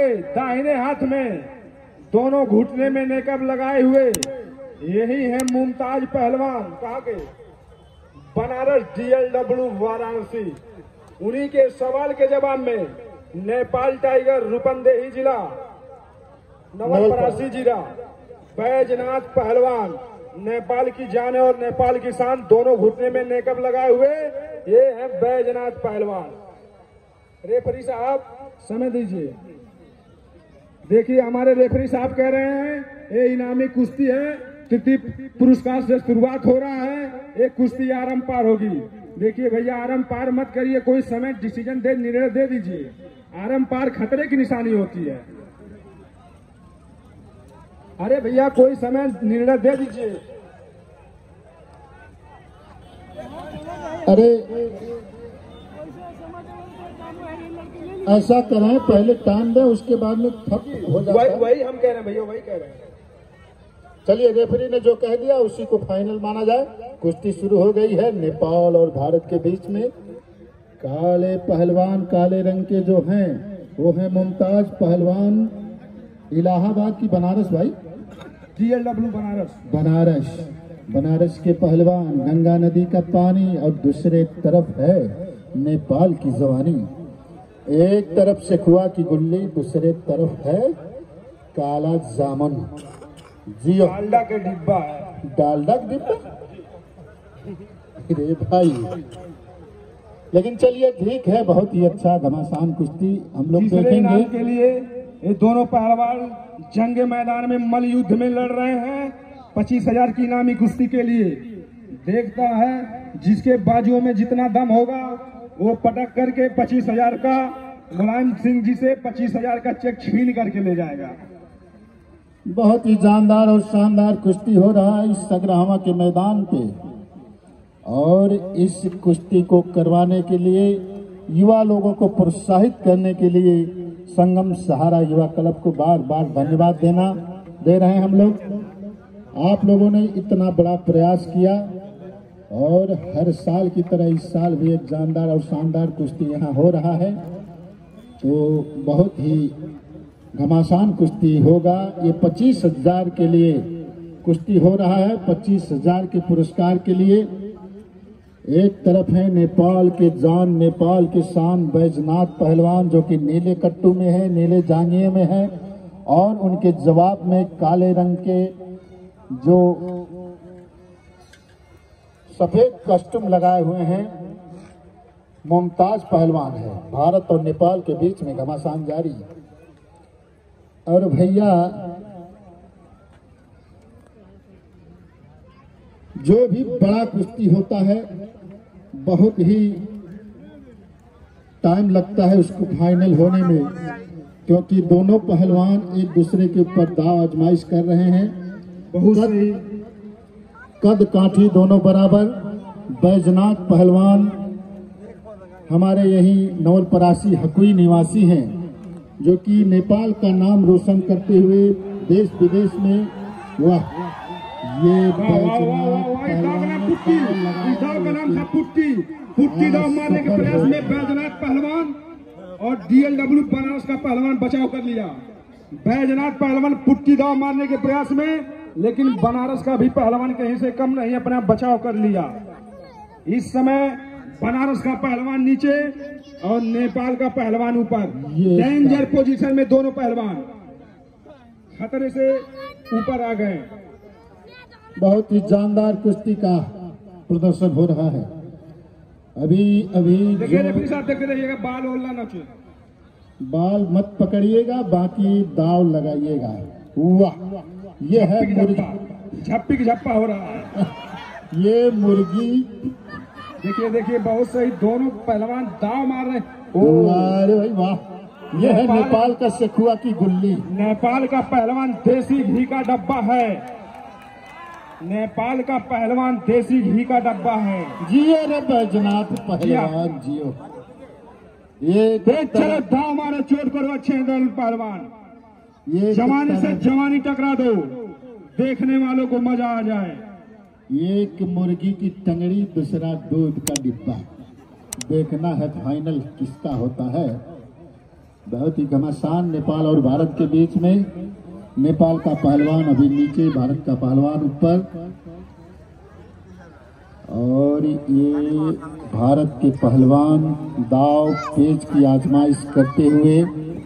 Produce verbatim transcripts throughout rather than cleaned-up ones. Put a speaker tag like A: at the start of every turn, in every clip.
A: के दाहिने हाथ में दोनों घुटने में नेकब लगाए हुए यही है मुमताज पहलवान, कहा के बनारस डीएलडब्ल्यू वाराणसी। उन्हीं के सवाल के जवाब में नेपाल टाइगर रूपंदेही जिला, नवलपरासी जिला, बैजनाथ पहलवान, नेपाल की जान और नेपाल की शान, दोनों घुटने में नेकब लगाए हुए ये है बैजनाथ पहलवान। रेफरी साहब समय दीजिए। देखिए हमारे रेफरी साहब कह रहे हैं ये इनामी कुश्ती है, तृतीय पुरस्कार से शुरुआत हो रहा है, एक कुश्ती आरंभ पार होगी। देखिए भैया आरंभ पार मत करिए, कोई समय डिसीजन दे निर्णय दे दीजिए। आरंभ पार खतरे की निशानी होती है। अरे भैया कोई समय निर्णय दे दीजिए।
B: अरे ऐसा करें, पहले टाइम दें, उसके बाद में ठप हो जाता है।
A: वही वही हम कह रहे हैं भैया, वही कह रहे हैं।
B: चलिए रेफरी ने जो कह दिया उसी को फाइनल माना जाए। कुश्ती शुरू हो गई है नेपाल और भारत के बीच में। काले पहलवान, काले रंग के जो हैं वो है मुमताज पहलवान, इलाहाबाद की बनारस भाई,
A: डीएलडब्ल्यू बनारस।
B: बनारस बनारस के पहलवान, गंगा नदी का पानी और दूसरे तरफ है नेपाल की जवानी। एक तरफ सेखुआ की गुल्ली, दूसरे तरफ है काला जामुन। जियो
A: डालडा के डिब्बा है।
B: डालडा का डिब्बा रे भाई। लेकिन चलिए ठीक है, बहुत ही अच्छा घमासान कुश्ती हम लोग देखेंगे।
A: के लिए ये दोनों पहलवान जंग मैदान में मल युद्ध में लड़ रहे हैं। पच्चीस हजार की इनामी कुश्ती के लिए देखता है जिसके बाजुओं में जितना दम होगा वो पटक करके पच्चीस हजार का मुलायम सिंह जी से पच्चीस हजार का चेक छीन करके ले जाएगा।
B: बहुत ही जानदार और शानदार कुश्ती हो रहा है इस सगराहवा के मैदान पे। और इस कुश्ती को करवाने के लिए, युवा लोगों को प्रोत्साहित करने के लिए संगम सहारा युवा क्लब को बार बार धन्यवाद देना दे रहे हैं हम लोग। आप लोगों ने इतना बड़ा प्रयास किया और हर साल की तरह इस साल भी एक जानदार और शानदार कुश्ती यहाँ हो रहा है। तो बहुत ही घमासान कुश्ती होगा। ये पच्चीस हजार के लिए कुश्ती हो रहा है, पच्चीस हजार के पुरस्कार के लिए। एक तरफ है नेपाल के जान, नेपाल के शान बैजनाथ पहलवान जो कि नीले कट्टू में है, नीले जांघिए में है, और उनके जवाब में काले रंग के जो सफेद कस्टूम लगाए हुए हैं मुमताज पहलवान है। भारत और नेपाल के बीच में घमासान जारी। और भैया जो भी बड़ा कुश्ती होता है बहुत ही टाइम लगता है उसको फाइनल होने में, क्योंकि दोनों पहलवान एक दूसरे के ऊपर दाव आजमाइश कर रहे हैं। बहुत ही कद काठी दोनों बराबर। बैजनाथ पहलवान हमारे यही नवलपरासी हकुई निवासी हैं, जो कि नेपाल का नाम रोशन करते हुए देश विदेश में, वाह ये बैजनाथ
A: पुट्टी दाव मारने के प्रयास में बैजनाथ पहलवान और डीएलडब्ल्यू बनारस का पहलवान बचाव कर लिया। बैजनाथ पहलवान पुट्टी दाव मारने के प्रयास में, लेकिन बनारस का भी पहलवान कहीं से कम नहीं, अपना बचाव कर लिया। इस समय बनारस का पहलवान नीचे और नेपाल का पहलवान ऊपर। डेंजर पोजीशन में दोनों पहलवान खतरे से ऊपर आ गए।
B: बहुत ही जानदार कुश्ती का प्रदर्शन हो रहा है। अभी अभी
A: देखिए रेफरी साहब देखते रहिएगा, बाल ओल्ला न छुए।
B: बाल मत पकड़िएगा, बाकी दाव लगाइएगा। वाह ये है मुर्गी,
A: झप्पी की झप्पा हो रहा है।
B: ये मुर्गी
A: देखिए देखिए बहुत सही, दोनों पहलवान दाव मार रहे हैं।
B: अरे भाई वाह, ये है नेपाल का सेखुआ की गुल्ली।
A: नेपाल का पहलवान देसी घी का डब्बा है। नेपाल का पहलवान देसी घी का डब्बा है।
B: जियो रे बैजनाथ पहलवान जियो। ये
A: देख चलो दाव मारो, चोट करो अच्छे हैं पहलवान।
B: ये
A: जवानी से जवानी टकरा दो, देखने वालों को मजा आ जाए।
B: एक मुर्गी की टंगड़ी, दूसरा दूध का डिब्बा। देखना है फाइनल किसका होता है। बहुत ही घमासान नेपाल और भारत के बीच में। नेपाल का पहलवान अभी नीचे, भारत का पहलवान ऊपर। और ये भारत के पहलवान दाव पेच की आजमाइश करते हुए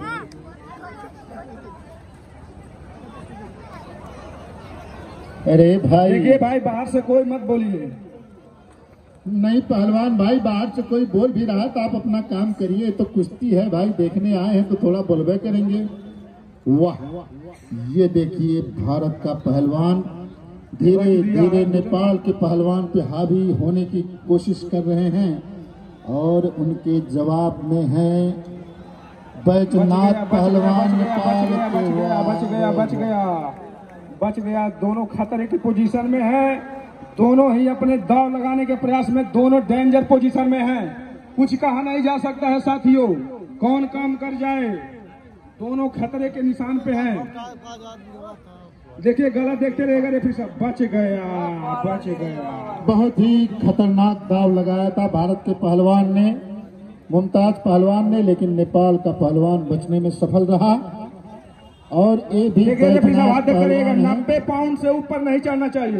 B: अरे भाई,
A: देखिए भाई, बाहर से कोई मत बोलिए।
B: नहीं पहलवान भाई, बाहर से कोई बोल भी रहा है तो आप अपना काम करिए। तो कुश्ती है भाई, देखने आए हैं तो थोड़ा बोलबे करेंगे। वाह, ये देखिए भारत का पहलवान धीरे धीरे नेपाल के पहलवान पे हावी होने की कोशिश कर रहे हैं। और उनके जवाब में है बैजनाथ पहलवान नेपाल के।
A: बच गया बच गया बच गया बच गया। दोनों खतरे की पोजीशन में है, दोनों ही अपने दांव लगाने के प्रयास में, दोनों डेंजर पोजीशन में हैं। कुछ कहा नहीं जा सकता है साथियों, कौन काम कर जाए। दोनों खतरे के निशान पे हैं। देखिए गलत देखते रहेगा रेफरी साहब। बच गया बच गया।
B: बहुत ही खतरनाक दाव लगाया था भारत के पहलवान ने, मुमताज पहलवान ने, लेकिन नेपाल का पहलवान बचने में सफल रहा। और ये भी
A: नब्बे पाउंड से ऊपर नहीं चढ़ना चाहिए।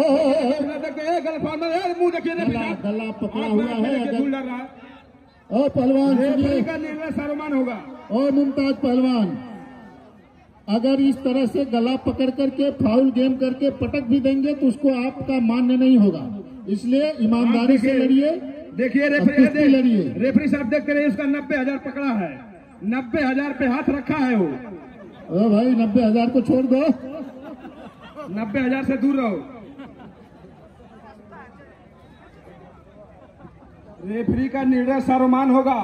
B: गला पकड़ा हुआ है और पहलवान
A: का निर्णय सर्वमान होगा।
B: और मुमताज पहलवान अगर इस तरह से गला पकड़ करके फाउल गेम करके पटक भी देंगे तो उसको आपका मान्य नहीं होगा। इसलिए ईमानदारी से लड़िए।
A: देखिए रेफरी
B: लड़िए।
A: रेफरी साहब देखते रहिए, उसका नब्बे हजार पकड़ा है, नब्बे हजार पे हाथ रखा है वो।
B: ओ भाई, नब्बे हजार को छोड़ दो,
A: नब्बे हजार से दूर रहो। रेफरी का निर्णय सर्वमान होगा।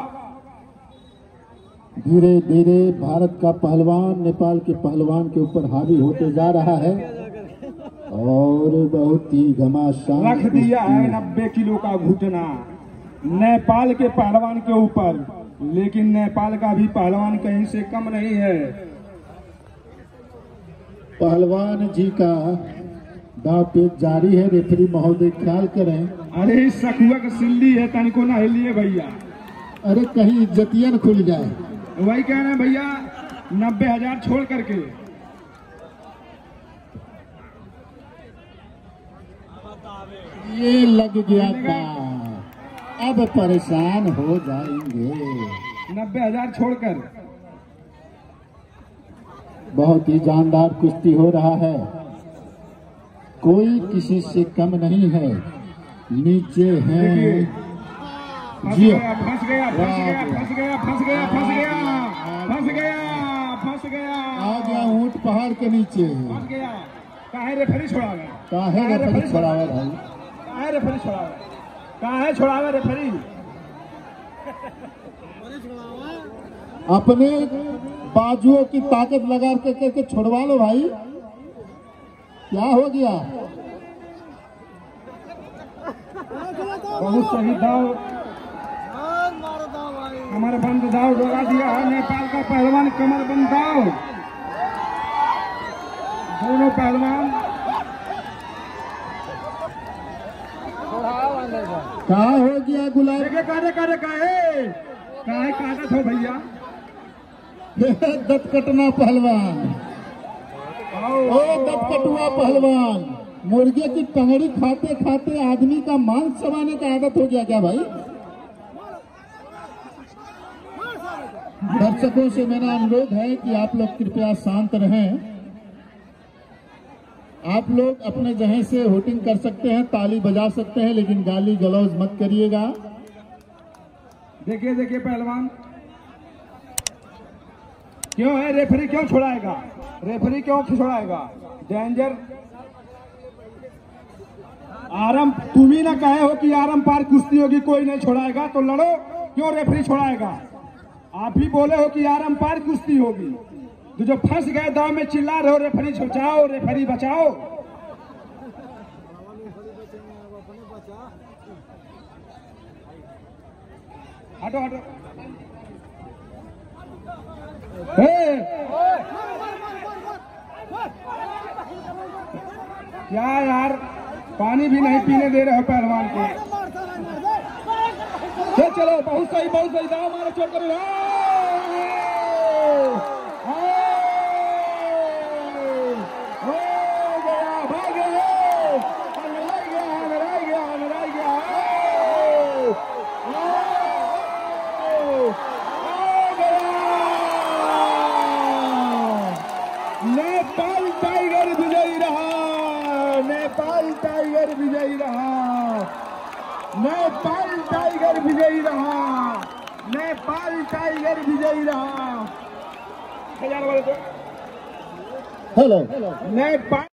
B: धीरे धीरे भारत का पहलवान नेपाल के पहलवान के ऊपर हावी होते जा रहा है और बहुत ही घमासान
A: रख दिया है नब्बे किलो का घुटना नेपाल के पहलवान के ऊपर। लेकिन नेपाल का भी पहलवान कहीं से कम नहीं है।
B: पहलवान जी का दांव पेच जारी है। रेफरी महोदय ख्याल करें।
A: अरे सखुआ का सिल्ली है, तनिको ना हिलिए भैया।
B: अरे कहीं इज्जतियन खुल जाए।
A: वही कह रहे हैं भैया, नब्बे हजार छोड़ करके।
B: ये लग गया था, अब परेशान हो जाएंगे।
A: नब्बे हजार छोड़कर
B: बहुत ही जानदार कुश्ती हो रहा है। कोई किसी से कम नहीं है। नीचे हैं
A: फंस गया फंस गया फंस गया फंस गया फंस गया फंस गया फंस गया फंस गया
B: आ गया ऊंट पहाड़ के नीचे
A: फंस गया। काहे रेफरी छोड़ावे?
B: काहे रेफरी छोड़ावे भाई?
A: काहे रेफरी छोड़ावे? काहे छोड़ावे रेफरी?
B: अपने बाजुओं की ताकत लगा के करके छोड़वा लो भाई। क्या हो गया?
A: बहुत सही दाव, कमर बंद दाव डोरा दिया है नेपाल का पहलवान। कमर बंद दाव, दोनों पहलवान।
B: क्या हो गया गुलाब?
A: काटे काटे काहे काहे काटत हो भैया?
B: दत कटना पहलवान, ओ दत कटुआ पहलवान। मुर्गे की टंगड़ी खाते खाते आदमी का मांस चबाने का आदत हो गया क्या भाई? दर्शकों से मेरा अनुरोध है कि आप लोग कृपया शांत रहें। आप लोग अपने जगह से होटिंग कर सकते हैं, ताली बजा सकते हैं, लेकिन गाली गलौज मत करिएगा।
A: देखिए देखिए पहलवान, क्यों है रेफरी क्यों छोड़ाएगा? रेफरी क्यों छोड़ाएगा? डेंजर। आरम तुम ही ना कहे हो कि आरम पार कुश्ती होगी, कोई नहीं छोड़ाएगा, तो लड़ो। क्यों रेफरी छोड़ाएगा? आप ही बोले हो कि आरम पार कुश्ती होगी। तो जो फंस गए दाव में चिल्ला रहे हो रेफरी बचाओ, रेफरी बचाओ। हटो हटो। क्या यार, पानी भी नहीं पीने दे रहे हो पहलवान को। चलो चलो, बहुत सही बहुत सही दाव मारो, चोट करो। नेपाल टाइगर विजयी रहा। नेपाल टाइगर विजयी रहा। नेपाल टाइगर विजयी रहा। नेपाल टाइगर विजयी रहा।
B: हेलो
A: नेपाल